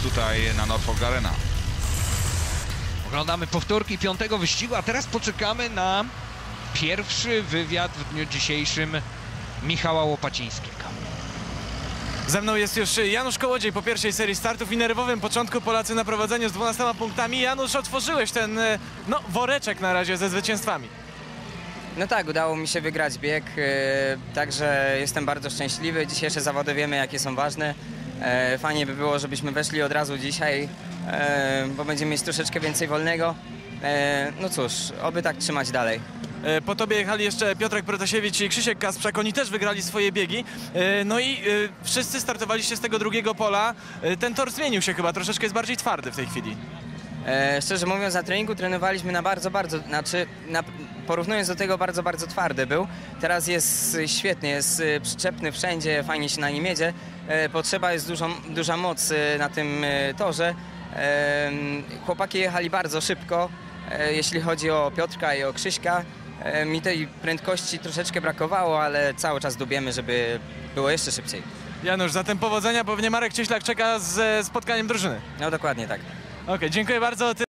tutaj na Norfolk Arena. Oglądamy powtórki 5. wyścigu, a teraz poczekamy na pierwszy wywiad w dniu dzisiejszym Michała Łopacińskiego. Ze mną jest już Janusz Kołodziej po pierwszej serii startów i nerwowym początku. Polacy na prowadzeniu z 12 punktami. Janusz, otworzyłeś ten woreczek na razie ze zwycięstwami. No tak, udało mi się wygrać bieg, także jestem bardzo szczęśliwy. Dzisiejsze zawody wiemy, jakie są ważne. Fajnie by było, żebyśmy weszli od razu dzisiaj, bo będziemy mieć troszeczkę więcej wolnego. No cóż, oby tak trzymać dalej. Po tobie jechali jeszcze Piotrek Protasiewicz i Krzysiek Kasprzak. Oni też wygrali swoje biegi. No i wszyscy startowaliście z tego drugiego pola. Ten tor zmienił się chyba, troszeczkę jest bardziej twardy w tej chwili. Szczerze mówiąc, na treningu trenowaliśmy na porównując do tego bardzo twardy był. Teraz jest świetnie, jest przyczepny wszędzie, fajnie się na nim jedzie. Potrzeba jest duża moc na tym torze. Chłopaki jechali bardzo szybko, jeśli chodzi o Piotrka i o Krzyśka. Mi tej prędkości troszeczkę brakowało, ale cały czas dubiemy, żeby było jeszcze szybciej. Janusz, zatem powodzenia, pewnie Marek Cieślak czeka ze spotkaniem drużyny. No dokładnie tak. Okej, dziękuję bardzo.